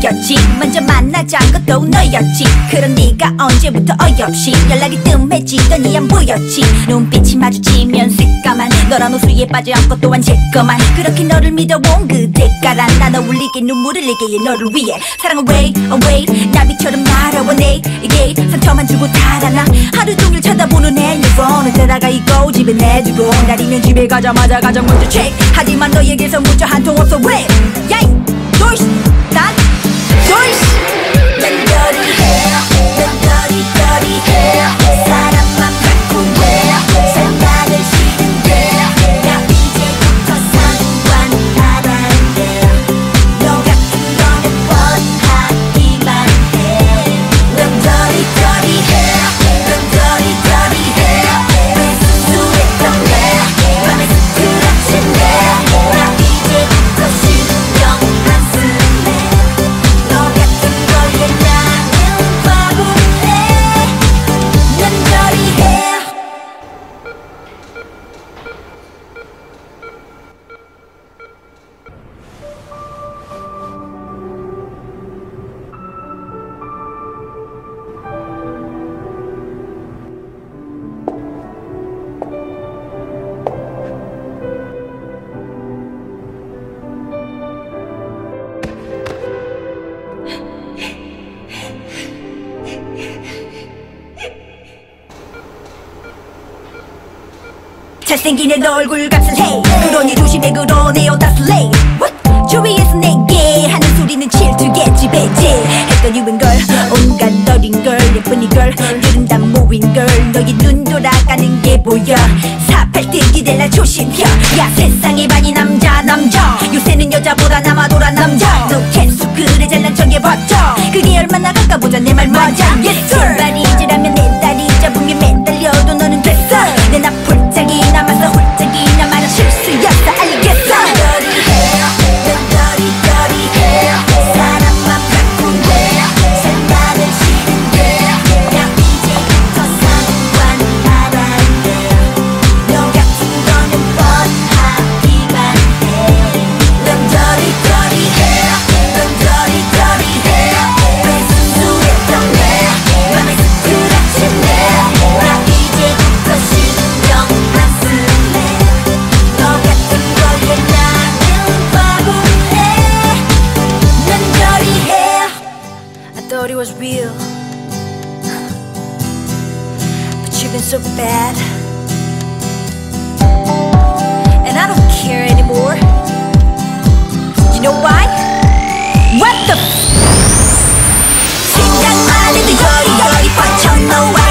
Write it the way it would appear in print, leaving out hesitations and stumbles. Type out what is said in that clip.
보였지. 먼저 만나자는 것도 너였지. 그런 네가 언제부터 어이없이 연락이 뜸해지더니 안 보였지. 눈빛이 마주치면 새까만 너란 호수에 빠져 않고 또한 제거만. 그렇게 너를 믿어온 그대가란 나 너 울리게 눈물을 흘리게 너를 위해 사랑은 wait away 나비처럼 날아와 내게 상처만 주고 달아나. 하루 종일 쳐다보는 핸드폰을 때다가 이고 집에 내두고 날이면 집에 가자마자 가장 먼저 check. 하지만 너에게서 문자 한 통 없어 왜? 야이 돌씨 난 돌씨. 난 dirty hair 난 dirty dirty hair. 사람만 바꾸네 생각을 싫은데 나 이제부터 상관하라는데 너 같은 거는 뻔하기만 해. 난 dirty dirty hair 난 dirty dirty hair. 왜 수수했던 내 맘에 스크래치네. 나 이제부터 신경 안 쓸래. 너 같은 거에 나는 바보네. 난 dirty hair. 잘생긴 애 얼굴 값을 해. 그러니 조심해 그러네 옷다 슬레이. 주위에서 내게 하는 소리는 질투겠지 배지. 했던 유행걸 온갖 어린 걸 예쁜 이걸 요즘 다 모인 걸 너의 눈 돌아가는 게 보여. 사팔뜨기 될 날 조심혀. 야 세상에 많이 남자 요새는 여자보다 남아돌아 남자. 너 계속 그래 잘난 척해봤자 그게 얼마나 가까보자 내 말 맞아. Yes sir. 말이지라면 내 다리 잡으면 매달려도 너는 됐어. 내 나 홀짝이 남아서 홀짝이 남아라 실수였어 알겠어. dirty hair 난 dirty dirty hair. 사람만 바꾸네 생각은 싫은데 나 이제부터 상관하라는데 너 같은 거는 뻔하기만 해. 난 dirty dirty hair 난 dirty dirty hair. 왜 수수했던 내 맘에 스크래치네. 나 이제부터 신경 안 쓸래. 너 같은 거에 나는 바보네. 난 dirty hair. I thought it was real but you've been so bad and I don't care anymore. You know why? What the 생각만 해도 여리여리 뻗쳐 너와